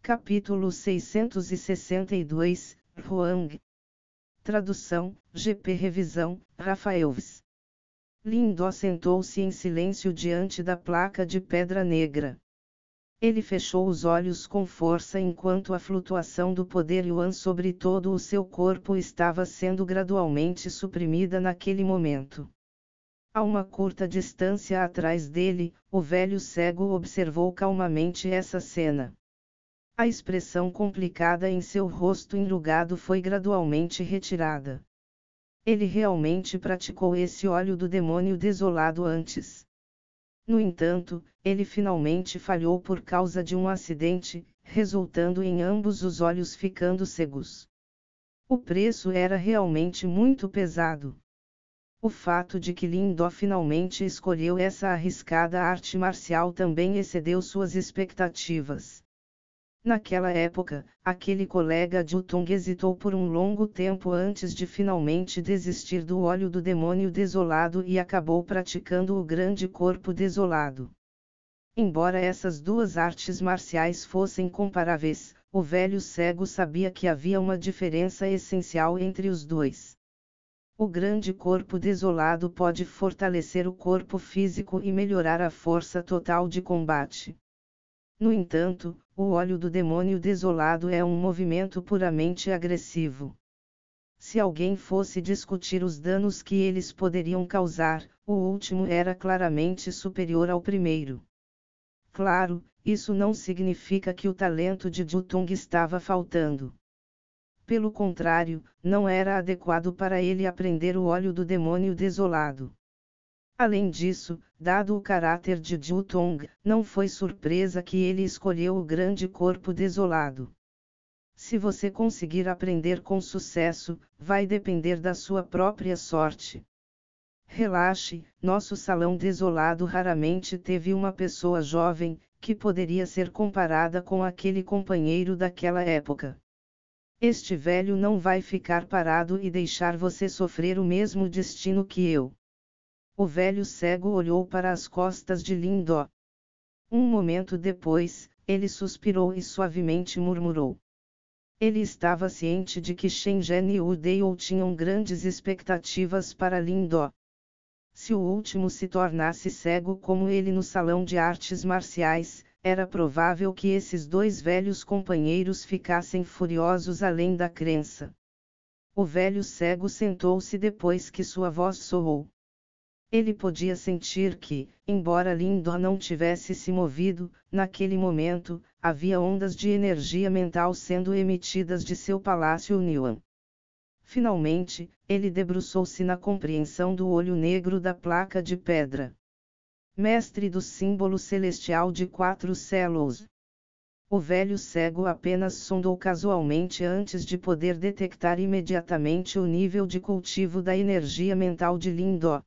Capítulo 662, Huang. Tradução, GP Revisão, Rafaelves. Lindó sentou-se em silêncio diante da placa de pedra negra. Ele fechou os olhos com força enquanto a flutuação do poder Yuan sobre todo o seu corpo estava sendo gradualmente suprimida naquele momento. A uma curta distância atrás dele, o velho cego observou calmamente essa cena. A expressão complicada em seu rosto enrugado foi gradualmente retirada. Ele realmente praticou esse óleo do demônio desolado antes. No entanto, ele finalmente falhou por causa de um acidente, resultando em ambos os olhos ficando cegos. O preço era realmente muito pesado. O fato de que Lindó finalmente escolheu essa arriscada arte marcial também excedeu suas expectativas. Naquela época, aquele colega de Wutong hesitou por um longo tempo antes de finalmente desistir do óleo do demônio desolado e acabou praticando o grande corpo desolado. Embora essas duas artes marciais fossem comparáveis, o velho cego sabia que havia uma diferença essencial entre os dois. O grande corpo desolado pode fortalecer o corpo físico e melhorar a força total de combate. No entanto, o óleo do demônio desolado é um movimento puramente agressivo. Se alguém fosse discutir os danos que eles poderiam causar, o último era claramente superior ao primeiro. Claro, isso não significa que o talento de Wutong estava faltando. Pelo contrário, não era adequado para ele aprender o óleo do demônio desolado. Além disso, dado o caráter de Wutong, não foi surpresa que ele escolheu o grande corpo desolado. Se você conseguir aprender com sucesso, vai depender da sua própria sorte. Relaxe, nosso salão desolado raramente teve uma pessoa jovem, que poderia ser comparada com aquele companheiro daquela época. Este velho não vai ficar parado e deixar você sofrer o mesmo destino que eu. O velho cego olhou para as costas de Lindó. Um momento depois, ele suspirou e suavemente murmurou. Ele estava ciente de que Shen Zhen e Wu Dao tinham grandes expectativas para Lindó. Se o último se tornasse cego como ele no salão de artes marciais, era provável que esses dois velhos companheiros ficassem furiosos além da crença. O velho cego sentou-se depois que sua voz soou. Ele podia sentir que, embora Lindó não tivesse se movido, naquele momento, havia ondas de energia mental sendo emitidas de seu palácio Niuan. Finalmente, ele debruçou-se na compreensão do olho negro da placa de pedra. Mestre do símbolo celestial de 4 células. O velho cego apenas sondou casualmente antes de poder detectar imediatamente o nível de cultivo da energia mental de Lindó.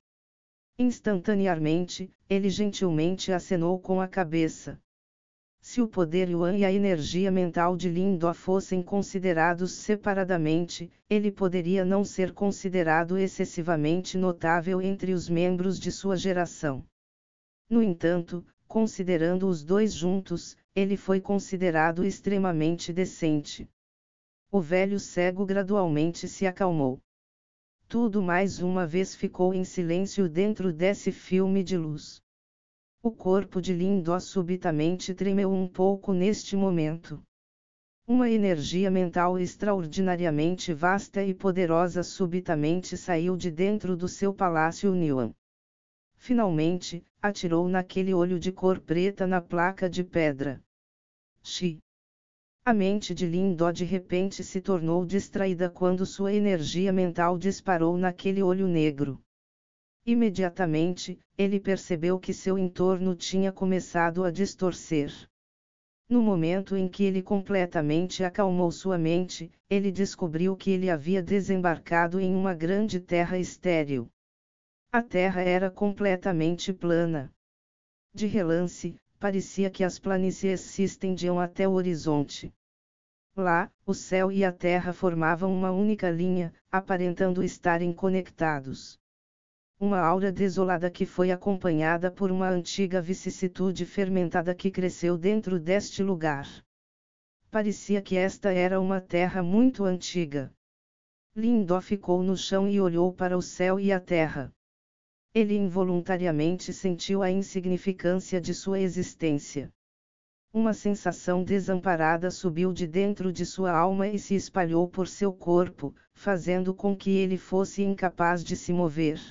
Instantaneamente, ele gentilmente acenou com a cabeça. Se o poder Yuan e a energia mental de Lindó fossem considerados separadamente, ele poderia não ser considerado excessivamente notável entre os membros de sua geração. No entanto, considerando os dois juntos, ele foi considerado extremamente decente. O velho cego gradualmente se acalmou. Tudo mais uma vez ficou em silêncio dentro desse filme de luz. O corpo de Lindó subitamente tremeu um pouco neste momento. Uma energia mental extraordinariamente vasta e poderosa subitamente saiu de dentro do seu palácio Niuan. Finalmente, atirou naquele olho de cor preta na placa de pedra. Xi. A mente de Lindó de repente se tornou distraída quando sua energia mental disparou naquele olho negro. Imediatamente, ele percebeu que seu entorno tinha começado a distorcer. No momento em que ele completamente acalmou sua mente, ele descobriu que ele havia desembarcado em uma grande terra estéril. A terra era completamente plana. De relance, parecia que as planícies se estendiam até o horizonte. Lá, o céu e a terra formavam uma única linha, aparentando estarem conectados. Uma aura desolada que foi acompanhada por uma antiga vicissitude fermentada que cresceu dentro deste lugar. parecia que esta era uma terra muito antiga. Lindó ficou no chão e olhou para o céu e a terra. Ele involuntariamente sentiu a insignificância de sua existência. Uma sensação desamparada subiu de dentro de sua alma e se espalhou por seu corpo, fazendo com que ele fosse incapaz de se mover.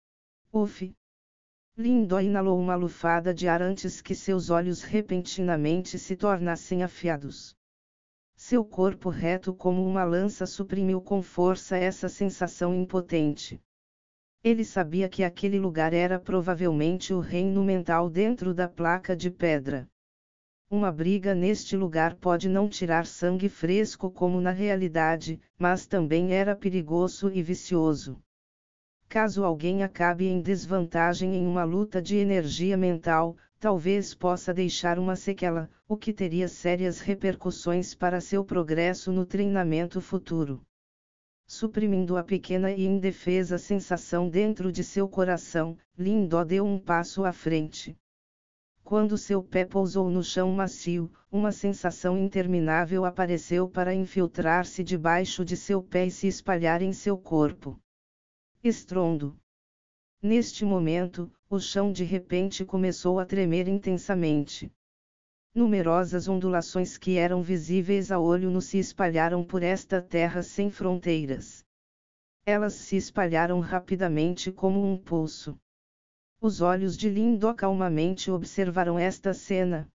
Uf! Lindó inalou uma lufada de ar antes que seus olhos repentinamente se tornassem afiados. Seu corpo reto como uma lança suprimiu com força essa sensação impotente. Ele sabia que aquele lugar era provavelmente o reino mental dentro da placa de pedra. Uma briga neste lugar pode não tirar sangue fresco como na realidade, mas também era perigoso e vicioso. Caso alguém acabe em desvantagem em uma luta de energia mental, talvez possa deixar uma sequela, o que teria sérias repercussões para seu progresso no treinamento futuro. Suprimindo a pequena e indefesa sensação dentro de seu coração, Lindó deu um passo à frente. Quando seu pé pousou no chão macio, uma sensação interminável apareceu para infiltrar-se debaixo de seu pé e se espalhar em seu corpo. Estrondo. Neste momento, o chão de repente começou a tremer intensamente. Numerosas ondulações que eram visíveis a olho nu se espalharam por esta terra sem fronteiras. Elas se espalharam rapidamente como um pulso. Os olhos de Lindó calmamente observaram esta cena.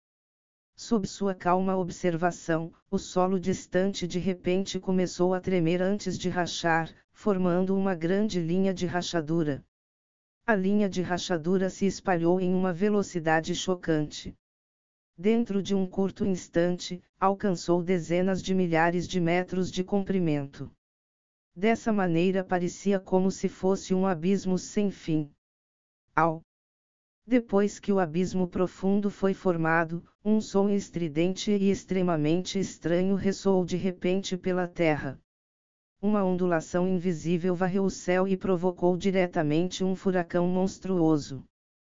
Sob sua calma observação, o solo distante de repente começou a tremer antes de rachar, formando uma grande linha de rachadura. A linha de rachadura se espalhou em uma velocidade chocante. Dentro de um curto instante, alcançou dezenas de milhares de metros de comprimento. Dessa maneira parecia como se fosse um abismo sem fim. Au! Depois que o abismo profundo foi formado, um som estridente e extremamente estranho ressoou de repente pela terra. Uma ondulação invisível varreu o céu e provocou diretamente um furacão monstruoso.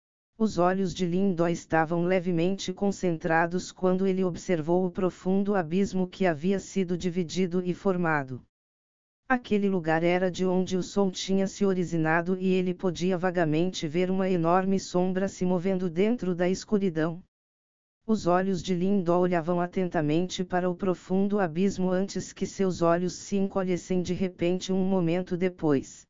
Os olhos de Lindó estavam levemente concentrados quando ele observou o profundo abismo que havia sido dividido e formado. Aquele lugar era de onde o sol tinha se originado e ele podia vagamente ver uma enorme sombra se movendo dentro da escuridão. Os olhos de Lindó olhavam atentamente para o profundo abismo antes que seus olhos se encolhessem de repente um momento depois.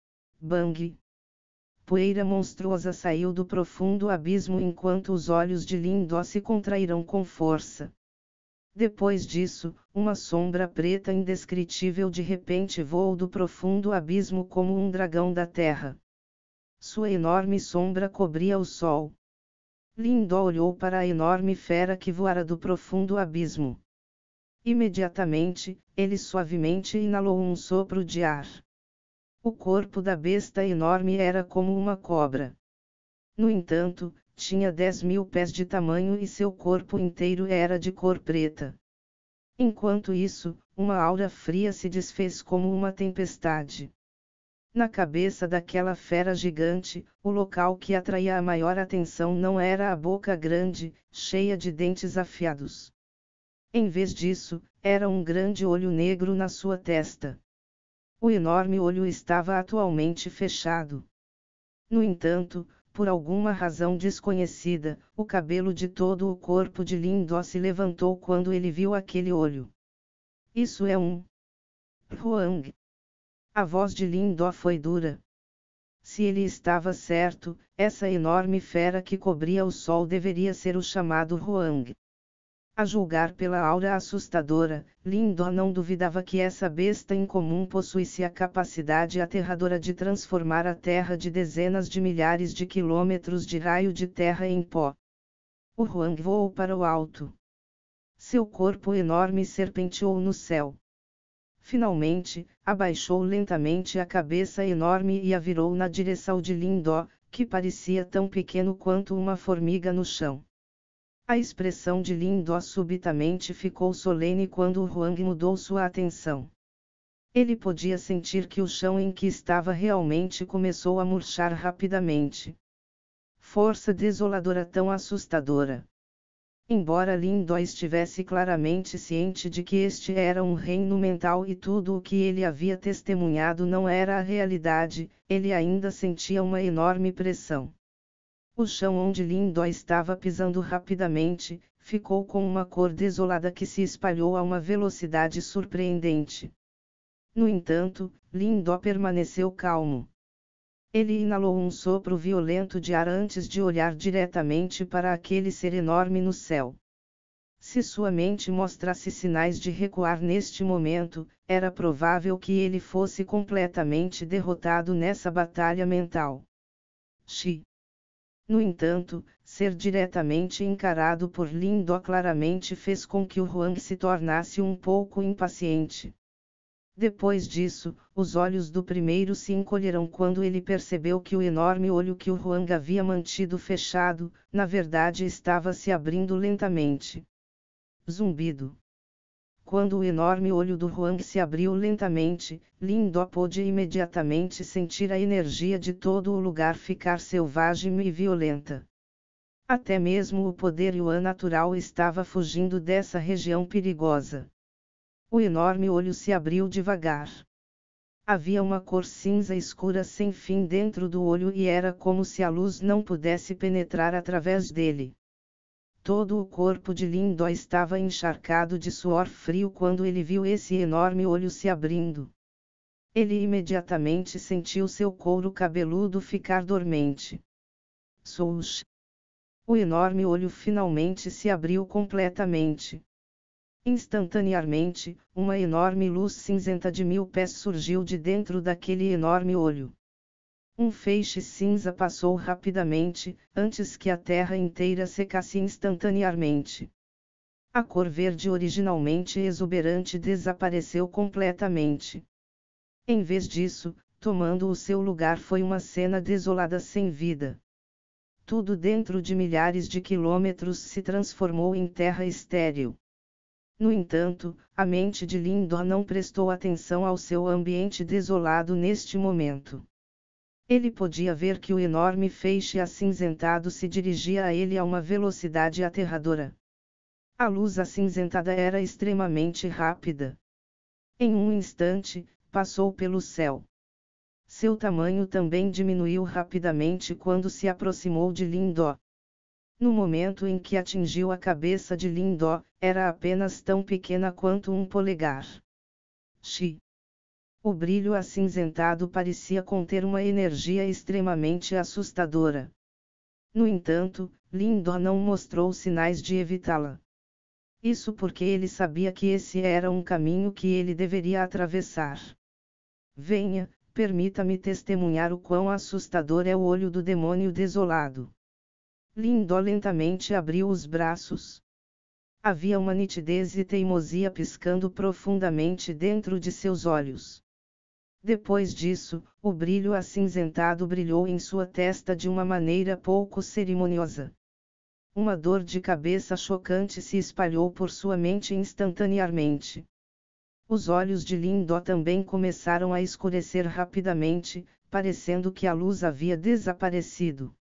Bang! Poeira monstruosa saiu do profundo abismo enquanto os olhos de Lindó se contraíram com força. Depois disso, uma sombra preta indescritível de repente voou do profundo abismo como um dragão da terra. Sua enorme sombra cobria o sol. Lindó olhou para a enorme fera que voara do profundo abismo. Imediatamente, ele suavemente inalou um sopro de ar. O corpo da besta enorme era como uma cobra. No entanto, tinha 10.000 pés de tamanho e seu corpo inteiro era de cor preta. Enquanto isso, uma aura fria se desfez como uma tempestade. Na cabeça daquela fera gigante, o local que atraía a maior atenção não era a boca grande, cheia de dentes afiados. Em vez disso, era um grande olho negro na sua testa. O enorme olho estava atualmente fechado. No entanto, por alguma razão desconhecida, o cabelo de todo o corpo de Lindó se levantou quando ele viu aquele olho. Isso é um Huang. A voz de Lindó foi dura. Se ele estava certo, essa enorme fera que cobria o sol deveria ser o chamado Huang. A julgar pela aura assustadora, Lindó não duvidava que essa besta incomum possuísse a capacidade aterradora de transformar a Terra de dezenas de milhares de quilômetros de raio de terra em pó. O Huang voou para o alto. Seu corpo enorme serpenteou no céu. Finalmente, abaixou lentamente a cabeça enorme e a virou na direção de Lindó, que parecia tão pequeno quanto uma formiga no chão. A expressão de Lindó subitamente ficou solene quando o Huang mudou sua atenção. Ele podia sentir que o chão em que estava realmente começou a murchar rapidamente. Força desoladora tão assustadora. Embora Lindó estivesse claramente ciente de que este era um reino mental e tudo o que ele havia testemunhado não era a realidade, ele ainda sentia uma enorme pressão. O chão onde Lindó estava pisando rapidamente, ficou com uma cor desolada que se espalhou a uma velocidade surpreendente. No entanto, Lindó permaneceu calmo. Ele inalou um sopro violento de ar antes de olhar diretamente para aquele ser enorme no céu. Se sua mente mostrasse sinais de recuar neste momento, era provável que ele fosse completamente derrotado nessa batalha mental. No entanto, ser diretamente encarado por Lindó claramente fez com que o Huang se tornasse um pouco impaciente. Depois disso, os olhos do primeiro se encolheram quando ele percebeu que o enorme olho que o Huang havia mantido fechado, na verdade estava se abrindo lentamente. Zumbido. Quando o enorme olho do Huang se abriu lentamente, Lindó pôde imediatamente sentir a energia de todo o lugar ficar selvagem e violenta. Até mesmo o poder Yuan natural estava fugindo dessa região perigosa. O enorme olho se abriu devagar. Havia uma cor cinza escura sem fim dentro do olho e era como se a luz não pudesse penetrar através dele. Todo o corpo de Lindó estava encharcado de suor frio quando ele viu esse enorme olho se abrindo. Ele imediatamente sentiu seu couro cabeludo ficar dormente. Swoosh! O enorme olho finalmente se abriu completamente. Instantaneamente, uma enorme luz cinzenta de 1000 pés surgiu de dentro daquele enorme olho. Um feixe cinza passou rapidamente, antes que a terra inteira secasse instantaneamente. A cor verde originalmente exuberante desapareceu completamente. Em vez disso, tomando o seu lugar foi uma cena desolada sem vida. Tudo dentro de milhares de quilômetros se transformou em terra estéril. No entanto, a mente de Lindó não prestou atenção ao seu ambiente desolado neste momento. Ele podia ver que o enorme feixe acinzentado se dirigia a ele a uma velocidade aterradora. A luz acinzentada era extremamente rápida. Em um instante, passou pelo céu. Seu tamanho também diminuiu rapidamente quando se aproximou de Lindó. No momento em que atingiu a cabeça de Lindó, era apenas tão pequena quanto um polegar. O brilho acinzentado parecia conter uma energia extremamente assustadora. No entanto, Lindó não mostrou sinais de evitá-la. Isso porque ele sabia que esse era um caminho que ele deveria atravessar. Venha, permita-me testemunhar o quão assustador é o olho do demônio desolado. Lindó lentamente abriu os braços. Havia uma nitidez e teimosia piscando profundamente dentro de seus olhos. Depois disso, o brilho acinzentado brilhou em sua testa de uma maneira pouco cerimoniosa. Uma dor de cabeça chocante se espalhou por sua mente instantaneamente. Os olhos de Lindó também começaram a escurecer rapidamente, parecendo que a luz havia desaparecido.